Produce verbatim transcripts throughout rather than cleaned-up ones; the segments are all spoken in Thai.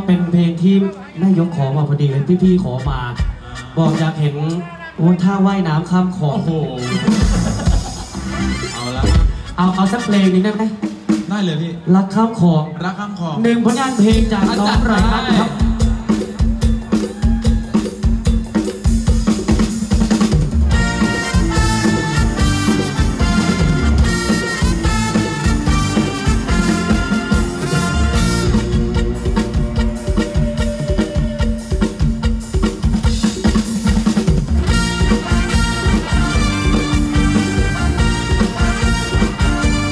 เป็นเพลงที่นายกขอมาพอดีเลยพี่ๆขอมา บอกอยากเห็นโอ้ท่าว่ายน้ำข้ามคลองโอ้โหเอาละเอาเอาสักเพลงนึงได้ไหมได้เลยพี่รักข้ามคลองรักข้ามคลองหนึ่งผลงานเพลงจากน้องไรอันครับ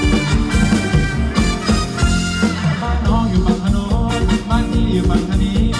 บ้านน้องอยู่ฝั่งถนนบ้านพี่อยู่ฝั่งทะนี้